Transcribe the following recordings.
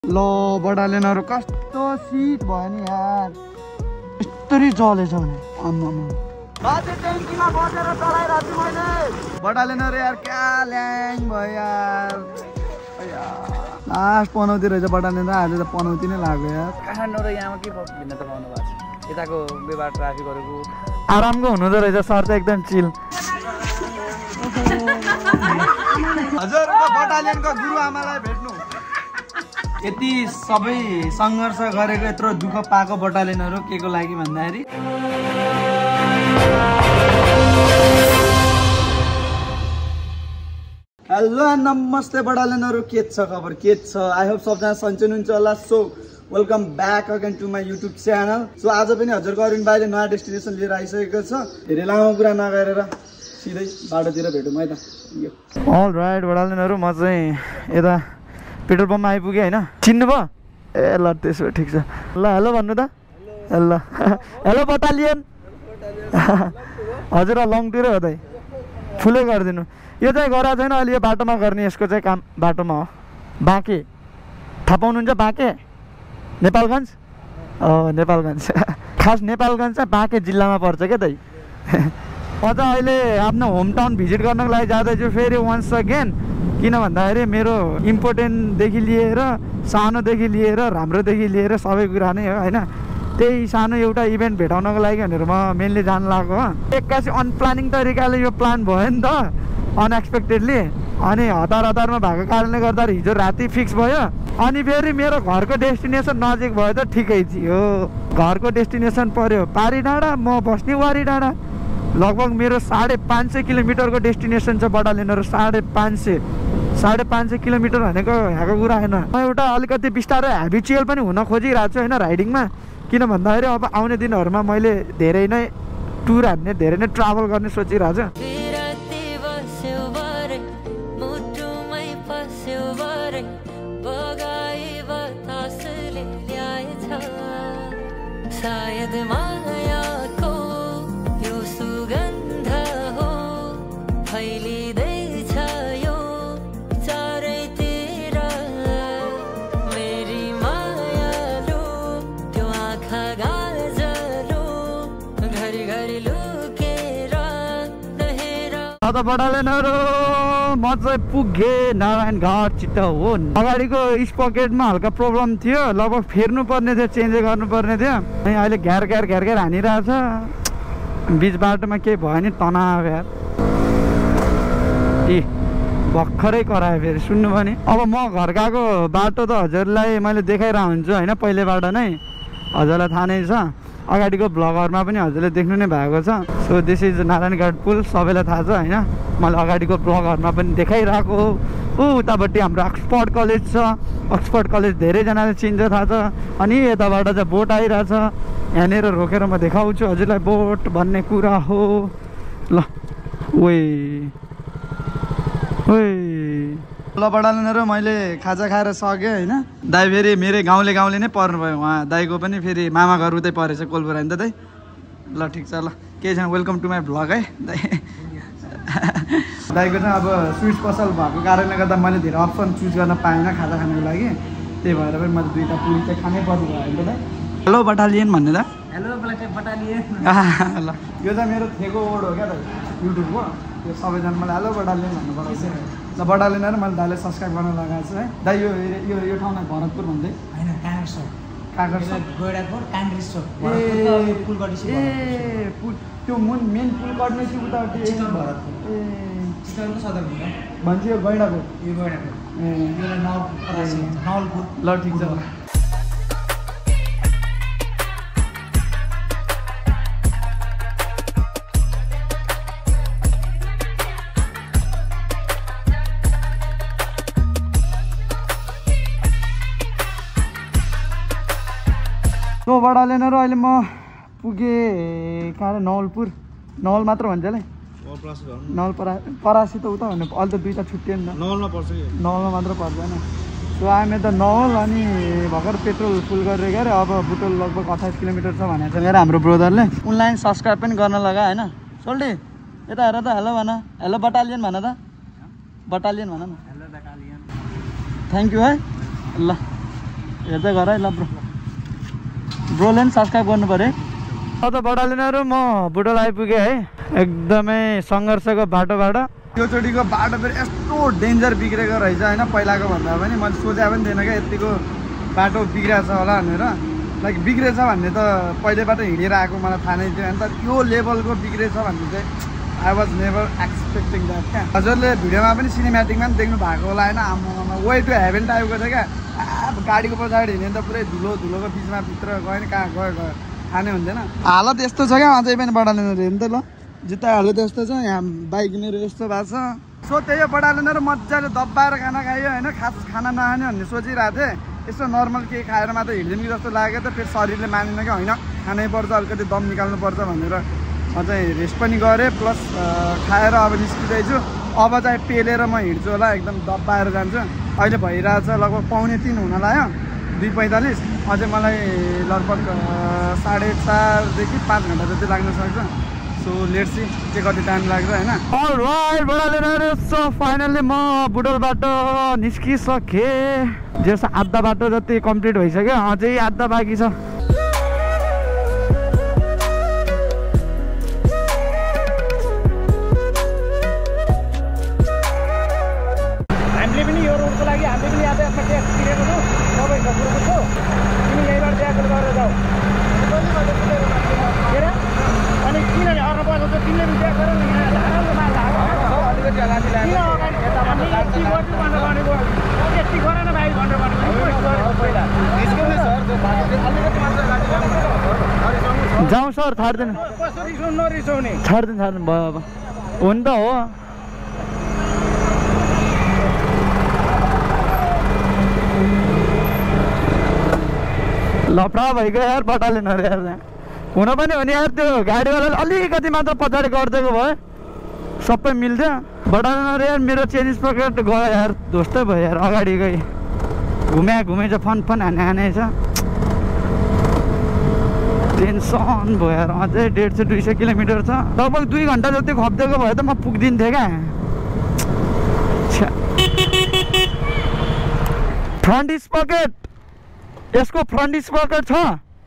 लो बटालियनहरु कस्तो सिट भयो नि यार यस्तरी जलेछ भने आम्मामा बाजे ट्याङ्कीमा बसेर चलाइरहेको छु मैले बटालियनहरु यार क्या ल्याङ भयो यार लास्ट पनौती रहेछ बटालियन र आज त पनौती नै लाग्यो यार काठमाडौँ र यहाँमा के भिन्नता पाउनु भएको छ यताको व्यवहार ट्राफिकहरुको आरामको हुँदो रहेछ सर चाहिँ एकदम चिल हजुरको बटालियनको गुरुआमालाई भेट्नु यति सबै संघर्ष गरेको यत्रो दुःख पाएको बटालियनहरु केको लागि भन्दाखेरि हेलो नमस्ते बटालियनहरु के छ खबर के छ आई होप सबजना सन्चै हुनुहुन्छ होला so welcome back again to my YouTube channel so आज पनि हजुरको अरुण भाइले नयाँ डेस्टिनेसन लिएर आइसकेको छ धेरै लामो कुरा नगरेर सिधै बाटोतिर भेटौँ है त अल राइट बटालियनहरु म चाहिँ यता पेट्रोल पम्पमा आइपुगेँ हैन चिन्नु भयो ए ल त्यसो ठिक छ ल हेलो भन्नु त ल हेलो बटालियन हजुर लङतिर हो त फुलै गरिदिनु यो चाहिँ गरा छैन अहिले यो बाटोमा गर्ने यसको चाहिँ काम बाटोमा हो बाँके थाहा पाउनुहुन्छ बाँके नेपालगञ्ज नेपालगञ्ज खास नेपालगञ्ज चाहिँ बाँके जिल्लामा पर्छ क्या दाइ म चाहिँ अहिले आफ्नो होम टाउन भिजिट गर्नको लागि जाँदैछु फेरि वान्स अगेन किन भन्दाखेरि मेरो इम्पोर्टेन्टदेखि लिएर सानोदेखि लिएर राम्रोदेखि लिएर सबै कुरा नै हो होइन त्यही सानो एउटा इभेन्ट भेटाउनको लागि भनेर म मेनली जान लागेको हो एक्कासी अनप्लानिङ तरिकाले यो प्लान भयो नि त अनएक्सपेक्टेडली अनि हतारमा भएको कारणले गर्दा हिजो राति फिक्स भयो अनि फेरि मेरो घरको डेस्टिनेसन नजिक भयो त ठिकै थियो घरको डेस्टिनेसन पर्यो पारी डाँडा म बस्ने वारी डाँडा लगभग मेरो 550 किलोमिटरको डेस्टिनेसन छ बटालियनहरु 550 किलोमिटर भनेको यहाँको कुरा होइन म एउटा अलिकति बिस्तारै ह्याबिचुअल पनि हुन खोजिरहेको छु होइन राइडिङमा किन भन्दाखेरि अब आउने दिनहरूमा मैले धेरै नै टुर हान्ने धेरै नै ट्राभल गर्ने सोचिरहेको छु शायद मायाको यो सुगन्ध हो फैलिँदैछ यो चारैतिर मेरी मायालु त्यो आँखा गाजलो घरी लुकेर नहेर बटालियनहरु म चाहिँ पुगे नारायण घाट चितवन अगाडिको स्पकेटमा हल्का प्रब्लम थियो लगभग फेर्नु पर्ने थियो चेन्ज गर्नु पर्ने थियो अनि अहिले घ्यार हानिरहेछ बिच बाटोमा केही भयो नि तनाव यार ए भर्खरै करायो फेरि सुन्नु पनि अब म घर गएको बाटो त हजुरलाई मैले देखाइरहेको हुन्छु होइन पहिलेबाट नै हजुरलाई थाहा नै छ अगाडिको ब्लगहरूमा पनि हजुरले देख्नु नै भएको छ सो दिस इज नारायणघाट पुल सबैलाई थाहा छ होइन मैले अगाडिको ब्लगहरूमा पनि देखाइरहेको हो उतापट्टि हाम्रो अक्सफोर्ड कलेज छ अक्सफोर्ड कलेज धेरैजनाले चिन्छ थाहा छ अनि यताबाट चाहिँ बोट आइरहेछ यहाँनिर रोकेर म देखाउँछु हजुरलाई बोट भन्ने कुरा हो ल ल बटालियनहरु मैले खाजा खाएर सकेँ होइन दाइ फेरि मेरै गाउँले नै पर्नुभयो उहाँ दाइको पनि फेरि मामा घर उतै परेछ कोलपुरा नि त दाइ ल ठिक छ ल केही छैन वेलकम टु माई भ्लग है दाइ दाइको चाहिँ अब स्विट्स पसल भएको कारणले गर्दा मैले धेरै अप्सन चुज गर्न पाइनँ खाजा खानको लागि त्यही भएर पनि मैले दुईवटा पुरी चाहिँ खानै पर्ने भयो होइन दाइ हेलो बटालियन भन्ने त हेलो बटालियन ल यो चाहिँ मेरो थेको वर्ड हो क्या दाइ युट्युबको यो सबैजना मलाई हेलो बटालियन भन्नु पराउँछ ल बटालियनहरु मैले दाइले सब्सक्राइब गर्न लगाएको छु है दाइ यो ठाउँलाई भरतपुर भन्दै हैन काँक्रा गोडाकोट काङ्ग्रेस चोक पुल गड्नेसी ए पुल त्यो मेन पुल गड्नेसी उतापट्टि भरतपुर ए चितवनको सदरमुकाम भन्छ यो गैँडाकोट यो गैँडाकोट ए यो नवलपुर ल ठिक छ सो बटालियनहरु अहिले म पुगेँ कहाँ नवलपुर नवल मात्र भन्छ होला नवल परासी त उता भन्नु अहिले त दुईवटा छुट्टियो नि त नवलमा पर्छ नवलमा मात्र पर्दैन सो आएँ त नवल अनि भर्खर पेट्रोल फुल गरेर गएर अब बुटोल लगभग 28 किलोमिटर छ भनेको छ गएर हाम्रो ब्रदरले उनलाई सब्सक्राइब पनि गर्न लगा होइन सोल्टी यता हेर त हेलो भन हेलो बटालियन भन त बटालियन भन न हेलो बटालियन थ्याङ्क यू है ल हेर्दै गर है ल ब्रो ब्रोले पनि सब्सक्राइब गर्नु पऱ्यो है त बडालिनहरू म बुटोल आइपुगेँ है एकदमै सङ्घर्षको बाटोबाट यो चोटिको बाटो फेरि यस्तो डेन्जर बिग्रेको रहेछ होइन पहिलाको भन्दा पनि मैले सोचे पनि थिएन क्या यतिको बाटो बिग्रेको छ होला भनेर लाइक बिग्रेछ भन्ने त पहिलेबाट हिँडेर आएको मलाई थाहा नै थियो अन्त यो लेभलको बिग्रेछ भन्ने चाहिँ I was never expecting that क्या हजुरले भिडियोमा पनि सिनेमेटिकमा पनि देख्नु भएको होला होइन आमामा वे टु हेभेन टाइपको छ क्या गाडीको पछाडि हिँड्यो भने त पुरै धुलोको बिचमा भित्र गयो नि कहाँ गयो थाहा नै हुन्थेन हालत यस्तो छ क्या अझै पनि बडालेन हेर्नु त ल जुत्ता हालत यस्तो छ यहाँ बाइक मेरो यस्तो भएको छ सो त्यही बडालेन मजाले दब्बाएर खाना खायो होइन खास खाना नखाने भन्ने सोचिरहेको थिएँ यसो नर्मल केही खाएर मात्र हिँड्दिनु जस्तो लाग्यो त फेरि शरीरले मानेन क्या होइन खानै पर्छ अलिकति दम निकाल्नुपर्छ भनेर म चाहिँ रेस्ट पनि गरेँ प्लस खाएर अब निस्किँदैछु अब चाहिँ पेलेर म हिँड्छु होला एकदम दब्बाएर जान्छु अहिले भइरहेछ लगभग 2:45 हुन लाग्यो 2:45 अझै मलाई लगभग 4:30 देखि 5 घन्टा जति लाग्न सक्छ सो लेट्स सी के कति टाइम लाग्छ होइन अलराइट बडालेर सो फाइनल्ली म बुटोलबाट निस्किसकेँ जस आधा बाटो जति कम्प्लिट भइसक्यो अझै आधा बाँकी छ हामीले पनि यो रोडको लागि हामीले पनि यातायातमा ट्याक्स तिरेको छौँ तपाईँ खबरको छौ तिमी यहीँबाट ट्याक्स गरेर जाऊ अनि किन अर्को पर्छ त तिमीले पनि ट्याक्स गरेर राम्रो माल अलिकति भनेको यति गरेन भाइ भनेर जाउँ सर छाड्दैन कसरी रिसाउनु नरिसाउने छाड्दैन भयो अब हो नि त हो लफडा भइगयो यार बटालिनहरू यार हुन पनि हो नि यार त्यो गाडीवालाले अलिकति मात्र पछाडि गरिदिएको भयो सबै मिल्थ्यो बटालिनहरू यार मेरो चेन्ज पकेट गयो यार ध्वस्तै भयो यार अगाडि गई घुमे चाहिँ फन हाने छ टेन्सन भयो यार अझै 150-200 किलोमिटर छ लगभग 2 घन्टा जति खप्दिएको भयो त म पुग्दिन्थेँ क्या फ्रन्ट स्पकेट यसको फ्रन्ट स्पकेट छ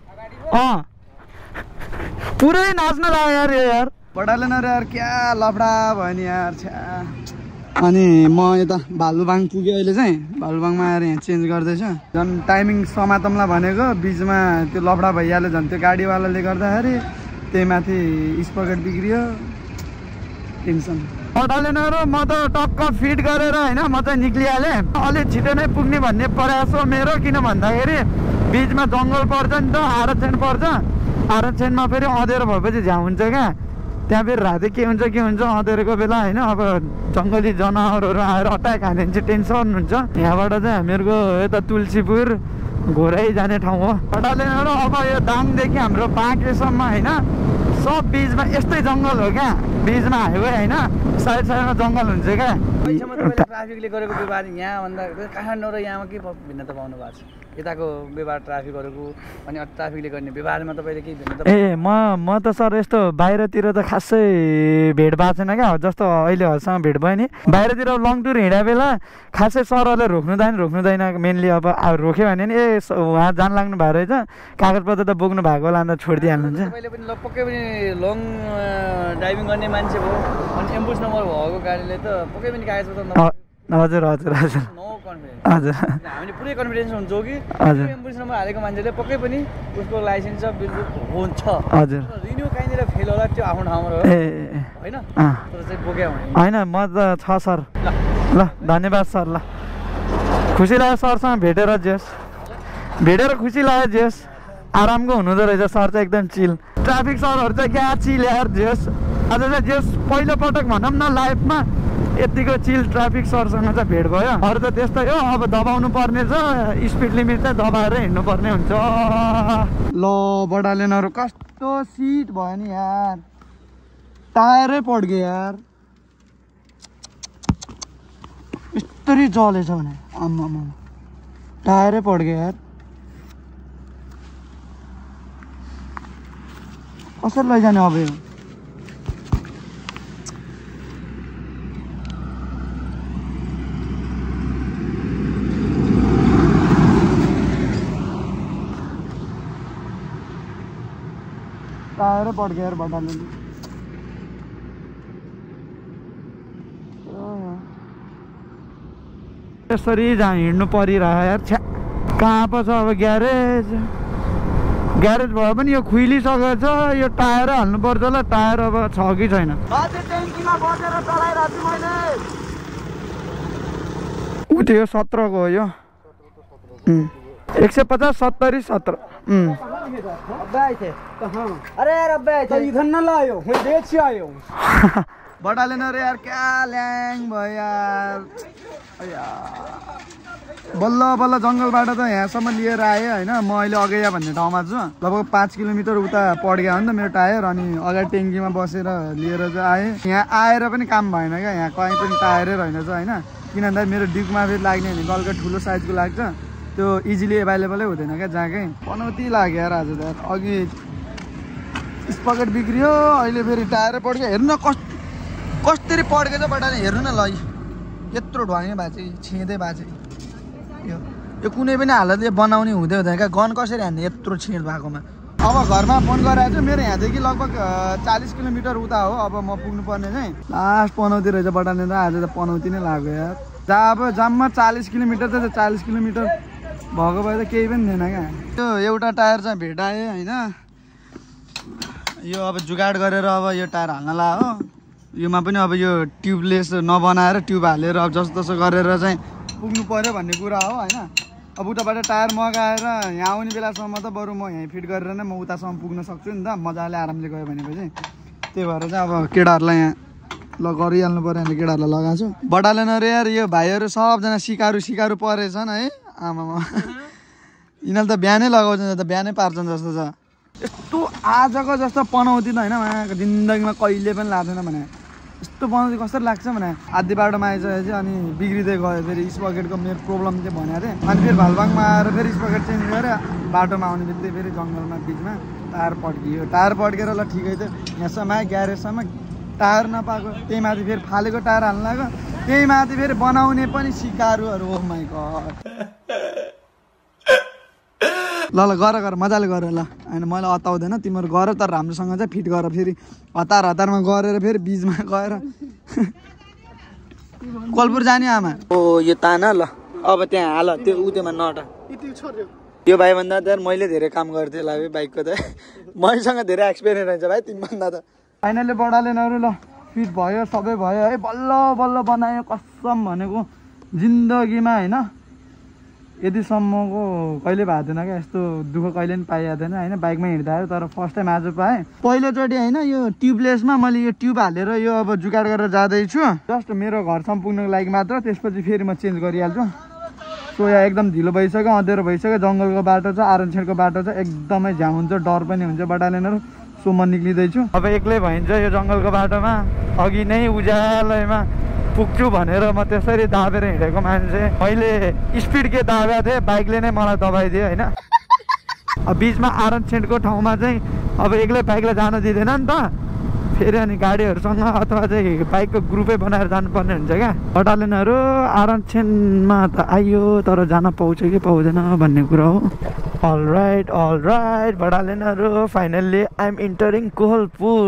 पुरै नाच्न लाग्यो यार यो यार बडालेन रे यार क्या लफडा भयो नि यार छ्या अनि म यता भालुबाङ पुगेँ अहिले चाहिँ भालुबाङमा आएर यहाँ चेन्ज गर्दैछु झन् टाइमिङ समातमलाई भनेको बिचमा त्यो लफडा भइहाल्यो झन् त्यो गाडीवालाले गर्दाखेरि त्यही माथि स्पकेट बिग्रियो टेन्सन बडालेन र म त टक्क फिट गरेर होइन म चाहिँ निक्लिहालेँ अलिक छिटो नै पुग्ने भन्ने प्रयास हो मेरो किन भन्दाखेरि बिचमा जङ्गल पर्छ नि त आरक्षण पर्छ आरक्षणमा फेरि अँधेरो भएपछि झ्याउ हुन्छ क्या त्यहाँ फेरि राति के हुन्छ अँधेरोको बेला होइन अब जङ्गली जनावरहरू आएर अट्याक हाल्यो भने चाहिँ टेन्सन हुन्छ यहाँबाट चाहिँ हामीहरूको यता तुलसीपुर घोरै जाने ठाउँ हो बडालेन र अब यो दाङदेखि हाम्रो बाँकेसम्म होइन सब बिचमा यस्तै जङ्गल हो क्या बिचमा हाइवे होइन साइडमा जङ्गल हुन्छ क्या ट्राफिकले गरेको व्यवहार यहाँभन्दा काठमाडौँ र यहाँमा के भिन्नता पाउनु भएको छ यताको व्यवहार ट्राफिकहरूको अनि ट्राफिकले गर्ने व्यवहारमा तपाईँले के भिन्नता म त सर यस्तो बाहिरतिर त खासै भेट भएको छैन क्या जस्तो अहिले हदसँग भेट भयो नि बाहिरतिर लङ टुर हिँडा बेला खासै सरहरूले रोक्नुहुँदैन मेनली अब रोक्यो भने नि उहाँ जान लाग्नु भएको रहेछ कागजपत्र त बोक्नु भएको होला अन्त छोडिदिइहाल्नुहुन्छ तपाईँले पनि पक्कै पनि लङ ड्राइभिङ गर्ने मान्छे भयो अनि एम्बुस नम्बर भएको गाडीले त पक्कै पनि कागजपत्र हजुर हामीले पुरै कन्फिडेन्स हुन्छौँ कि एम्बुस नम्बर हालेको मान्छेले पक्कै पनि उसको लाइसेन्स बिल्कुल हुन्छ हजुर रिन्यू कहीँनिर फेल होला त्यो आफ्नो ठाउँमा हो होइन तर चाहिँ बोक्यो होइन म त छ सर ल धन्यवाद सर ल खुसी लाग्यो सरसँग भेटेर खुसी लाग्यो जेस आरामको हुनुहुँदो रहेछ सर चाहिँ एकदम चिल ट्राफिक सरहरू चाहिँ क्या चिल यार जेस आज चाहिँ जेस पहिलोपटक भनौँ न लाइफमा यतिको चिल ट्राफिक सरसँग चाहिँ भेट भयो अरू त त्यस्तै हो अब दबाउनु पर्ने छ स्पिड लिमिट चाहिँ दबाएर हिँड्नु पर्ने हुन्छ ल बडालेनहरू कस्तो सिट भयो नि यार टायरै पड्क्यो यार यस्तरी जलेछ भने आम्मा टायरै पड्क्यो यार कसरी लैजाने अब यो टायरै पड्क्यो यार बटाले यसरी जहाँ हिँड्नु परिरह्यो यार छ्या कहाँ पो छ अब ग्यारेज ग्यारेज भए पनि यो खुइलिसकेको छ यो टायरै हाल्नुपर्छ होला टायर अब छ कि छैन ट्याङ्कीमा बसेर चलाइरहेको छु मैले ऊ त्यो 17 को हो यो 150 70 17 अरे यार अब्बे तो इधर न लायो मैं देख से आयो बटाले न रे यार क्या ल्याङ भयो यार बल्ल बल्ल जङ्गलबाट त यहाँसम्म लिएर आएँ होइन म अहिले अगैया भन्ने ठाउँमा छु लगभग 5 किलोमिटर उता पड्क्यो नि त मेरो टायर अनि अगाडि ट्याङ्कीमा बसेर लिएर चाहिँ आएँ यहाँ आएर पनि काम भएन क्या यहाँ कहीँ पनि टायरै रहेनछ होइन किन भन्दा मेरो डिगमा फेरि लाग्ने भनेको अलिकति ठुलो साइजको लाग्छ त्यो इजिली एभाइलेबलै हुँदैन क्या जहाँ कहीँ पनौती लाग्यो यार आज त अघि स्पकेट बिग्रियो अहिले फेरि टायरै पड्क्यो हेर्नु न कसरी पड्केछ बटाले हेर्नु न ल यत्रो ढुवानी भएको चाहिँ छिँदै भएको चाहिँ यो कुनै पनि हालतले बनाउने हुँदै हुँदैन क्या गन कसरी हान्ने यत्रो छिँड भएकोमा अब घरमा फोन गराएको छु मेरो यहाँदेखि लगभग 40 किलोमिटर उता हो अब म पुग्नु पर्ने चाहिँ लास्ट पनौती रहेछ बटाल्ने त आज त पनौती नै लाग्यो यार जहाँ अब जम्मा 40 किलोमिटर त 40 किलोमिटर भएको भए त केही पनि थिएन क्या त्यो एउटा टायर चाहिँ भेटाएँ होइन यो अब जुगाड गरेर अब यो टायर हाल्न ला हो योमा पनि अब यो ट्युबलेस नबनाएर ट्युब हालेर अब जस्तो तसो गरेर चाहिँ पुग्नु पर्यो भन्ने कुरा हो होइन अब उताबाट टायर मगाएर यहाँ आउने बेलासम्म त बरु म यहीँ फिट गरेर नै म उतासम्म पुग्न सक्छु नि त मजाले आरामले गयो भनेपछि त्यही भएर चाहिँ अब केटाहरूलाई यहाँ गरिहाल्नु पऱ्यो भने केटाहरूलाई लगाएको छु बटालेन रे यार यो भाइहरू सबजना सिकारु परेछन् है आमामा यिनीहरूले त बिहानै लगाउँछन् त बिहानै पार्छन् जस्तो छ यस्तो आजको जस्तो पनौती त होइन उहाँको जिन्दगीमा कहिले पनि लाग्दैन भने यस्तो पनौती कसरी लाग्छ भने आधी बाटोमा आइसकेपछि अनि बिग्रिँदै गयो फेरि स्पकेटको मेरो प्रब्लम चाहिँ भनेको थिएँ अनि फेरि भालबाङमा आएर फेरि स्पकेट चेन्ज गरेर बाटोमा आउने बित्तिकै फेरि जङ्गलमा बिचमा टायर पड्कियो टायर पड्केर ल ठिकै थियो यहाँसम्म आयो ग्यारेजसम्म टायर नपाएको त्यही माथि फेरि फालेको टायर हाल्नु लाग्यो त्यही माथि फेरि बनाउने पनि सिकारुहरू हो माइ गड ल गर मजाले गर ल होइन मैले अताउँदैन तिमीहरू गर तर राम्रोसँग चाहिँ फिट गर फेरि हतारमा गरेर फेरि बिचमा गएर कोलपुर जाने आमा ओ यो ताना ल अब त्यहाँ हाल त्यो उत्योमा नटा यो भाइभन्दा त मैले धेरै काम गर्थेँ होला बाइकको त मैसँग धेरै एक्सपिरियन्स रहेछ भाइ तिमीभन्दा त फाइनली बडालेनहरू ल फिट भयो सबै भयो है बल्ल बल्ल बनायो कसम भनेको जिन्दगीमा होइन यतिसम्मको कहिले भएको थिएन क्या यस्तो दुःख कहिले पनि पाइएको थिएन होइन बाइकमा हिँड्दा तर फर्स्ट टाइम आज पाएँ पहिलोचोटि होइन यो ट्युबलेसमा मैले यो ट्युब हालेर यो अब जुगाड गरेर जाँदैछु जस्ट मेरो घरसम्म पुग्नको लागि मात्र त्यसपछि फेरि म चेन्ज गरिहाल्छु सो यहाँ एकदम ढिलो भइसक्यो अँध्यारो भइसक्यो जङ्गलको बाटो छ आरनछेडको बाटो छ एकदमै झ्याउ हुन्छ डर पनि हुन्छ बटालेनहरू सो म निक्लिँदैछु अब एक्लै भइन्छ यो जङ्गलको बाटोमा अघि नै उज्यालोमा पुग्छु भनेर म त्यसरी दाबेर हिँडेको मान्छे मैले स्पिड के दाबेको थिएँ बाइकले नै मलाई दबाइदियो होइन अब बिचमा आरनछेडको ठाउँमा चाहिँ अब एक्लै बाइकलाई जान दिँदैन नि त फेरि अनि गाडीहरूसँग अथवा चाहिँ बाइकको ग्रुपै बनाएर जानुपर्ने हुन्छ क्या बटालियनहरू आरनछेडमा त आइयो तर जान पाउँछ कि पाउँदैन भन्ने कुरा हो अल राइट बटालियनहरू finally I am entering Kohalpur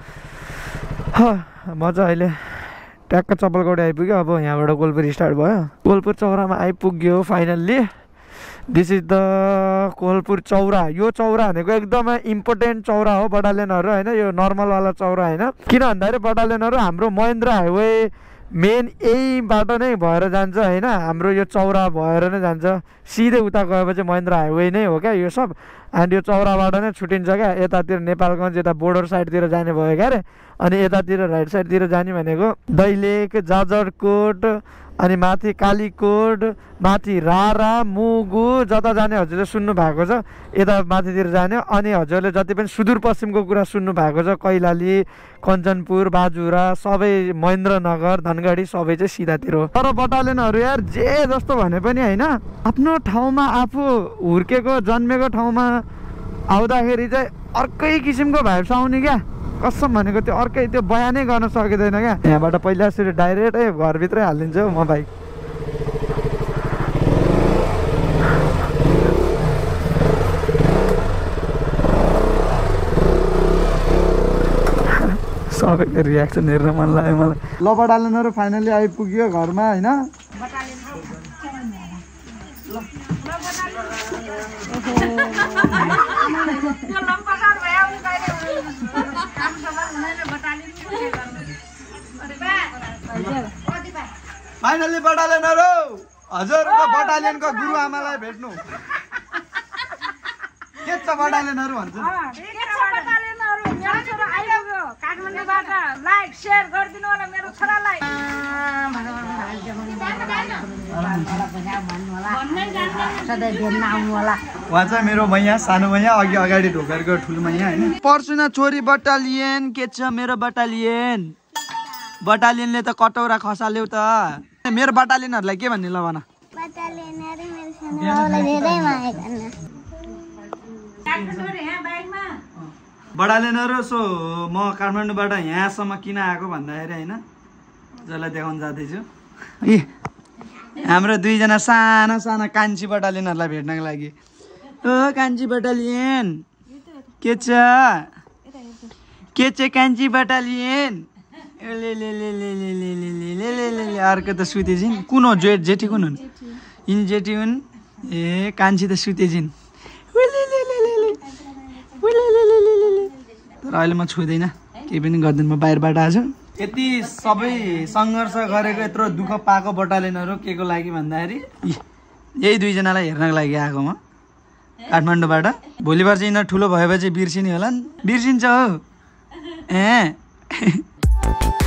म चाहिँ अहिले ट्याक्क चप्पलकोट आइपुग्यो अब यहाँबाट कोलपुर स्टार्ट भयो कोलपुर चौरामा आइपुग्यो finally this is the Kohalpur चौरा यो चौरा भनेको एकदमै इम्पोर्टेन्ट चौरा हो बटालियनहरू होइन यो नर्मलवाला चौरा होइन किन भन्दाखेरि बटालियनहरू हाम्रो महेन्द्र हाइवे मेन यही बाटो नै भएर जान्छ होइन हाम्रो यो चौरा भएर नै जान्छ सिधै उता गएपछि महेन्द्र हाइवे नै हो क्या यो सब एन्ड यो चौराबाट नै छुट्टिन्छ क्या यतातिर नेपालगञ्ज यता बोर्डर साइडतिर जाने भयो क्या अरे अनि यतातिर राइट साइडतिर जाने भनेको दैलेख जाजरकोट अनि माथि कालीकोट माथि रारा मुगु जता जाने हजुरले सुन्नु भएको छ यता माथितिर जाने अनि हजुरले जति पनि सुदूरपश्चिमको कुरा सुन्नु भएको छ कैलाली कञ्चनपुर बाजुरा सबै महेन्द्रनगर धनगढी सबै चाहिँ सिधातिर हो तर बटालियनहरू यार जे जस्तो भने पनि होइन आफ्नो ठाउँमा आफू हुर्केको जन्मेको ठाउँमा आउँदाखेरि चाहिँ अर्कै किसिमको भाइब्स आउने क्या कसम भनेको त्यो अर्कै त्यो बयानै गर्न सकिँदैन क्या यहाँबाट पहिला सुरु डाइरेक्टै घरभित्रै हालिदिन्छु म बाइक सबैको रियाक्सन हेर्न मन लाग्यो मलाई ल बटालियनहरु फाइनली आइपुग्यो घरमा हैन फाइनली बटालियनहरु हजुरको बटालियनको गुरु आमालाई भेट्नु के छ बटालियनहरु भन्छ काठमाडौँबाट लाइक शेयर गरिदिनु होला मेरो छोरालाई उहाँ चाहिँ मेरो मैया सानो मैया अघि अगाडि ढोकेको ठुलो मैया हैन पर्सुना छोरी बटालियन के छ मेरो बटालियनले त कटौरा खसाल्यौ त मेरो बटालियनहरुलाई के भन्ने ल भन बटालियनहरु मेरो सानो बाबुलाई धेरै माया गर्न बटालियनहरु सो म काठमाडौँबाट यहाँसम्म किन आएको भन्दाखेरि हैन जसलाई देखाउन जाँदैछु ए हाम्रो दुईजना साना साना कान्छी बटालियनहरुलाई भेट्नको लागि ओ कान्छी बटालियन के छ कान्छी बटालियन अर्को त सुतेछिन् कुन हो जेठी कुन हुन् यिनी जेठी हुन् ए कान्छी त सुतेछिन् तर अहिले म छुँदैन केही पनि गर्दैन म बाहिरबाट आज यति सबै सङ्घर्ष गरेको यत्रो दुःख पाएको बटालियनहरु के को लागि भन्दाखेरि यही दुईजनालाई हेर्नको लागि आएको म काठमाडौँबाट भोलि पर्सि यिनीहरू ठुलो भएपछि बिर्सिने होला नि बिर्सिन्छ हो